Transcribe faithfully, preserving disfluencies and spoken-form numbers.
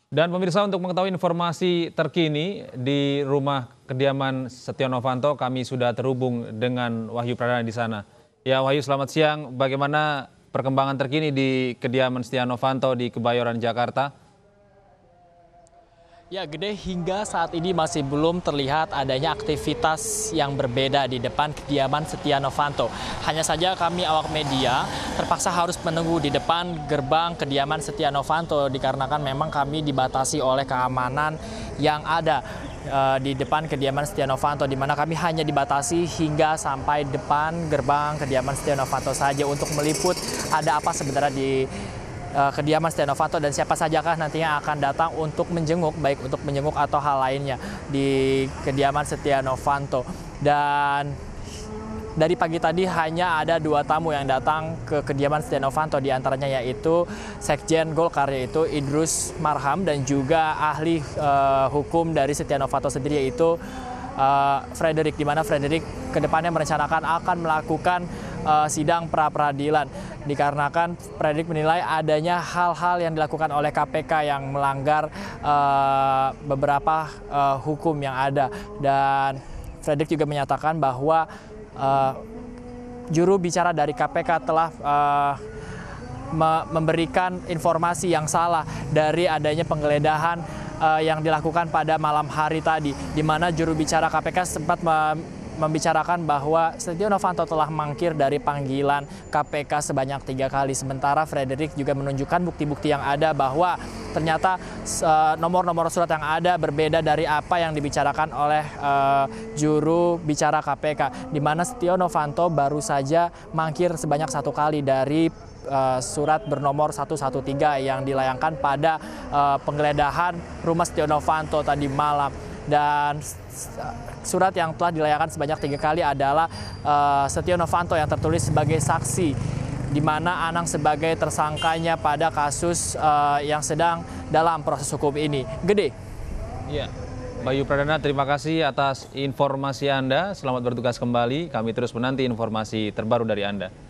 Dan pemirsa, untuk mengetahui informasi terkini di rumah kediaman Setia Novanto, kami sudah terhubung dengan Wahyu Pradana di sana. Ya Wahyu, selamat siang. Bagaimana perkembangan terkini di kediaman Setia Novanto di Kebayoran, Jakarta? Ya, Gede, hingga saat ini masih belum terlihat adanya aktivitas yang berbeda di depan kediaman Setia Novanto. Hanya saja kami awak media terpaksa harus menunggu di depan gerbang kediaman Setia Novanto dikarenakan memang kami dibatasi oleh keamanan yang ada uh, di depan kediaman Setia Novanto, di mana kami hanya dibatasi hingga sampai depan gerbang kediaman Setia Novanto saja untuk meliput ada apa sebenarnya di kediaman Setia Novanto dan siapa sajakah nantinya akan datang untuk menjenguk, baik untuk menjenguk atau hal lainnya di kediaman Setia Novanto. Dan dari pagi tadi hanya ada dua tamu yang datang ke kediaman Setia Novanto, diantaranya yaitu Sekjen Golkar yaitu Idrus Marham dan juga ahli uh, hukum dari Setia Novanto sendiri yaitu uh, Frederick, di mana Frederick kedepannya merencanakan akan melakukan uh, sidang pra-peradilan dikarenakan Frederick menilai adanya hal-hal yang dilakukan oleh K P K yang melanggar uh, beberapa uh, hukum yang ada. Dan Frederick juga menyatakan bahwa uh, juru bicara dari K P K telah uh, me memberikan informasi yang salah dari adanya penggeledahan uh, yang dilakukan pada malam hari tadi, di mana juru bicara K P K sempat membicarakan bahwa Setia Novanto telah mangkir dari panggilan K P K sebanyak tiga kali. Sementara Frederick juga menunjukkan bukti-bukti yang ada bahwa ternyata nomor-nomor surat yang ada berbeda dari apa yang dibicarakan oleh uh, juru bicara K P K, di mana Setia Novanto baru saja mangkir sebanyak satu kali dari uh, surat bernomor seratus tiga belas yang dilayangkan pada uh, penggeledahan rumah Setia Novanto tadi malam. Dan surat yang telah dilayangkan sebanyak tiga kali adalah uh, Setia Novanto yang tertulis sebagai saksi, di mana Anang sebagai tersangkanya pada kasus uh, yang sedang dalam proses hukum ini. Gede. Ya, Wahyu Pradana, terima kasih atas informasi Anda. Selamat bertugas kembali. Kami terus menanti informasi terbaru dari Anda.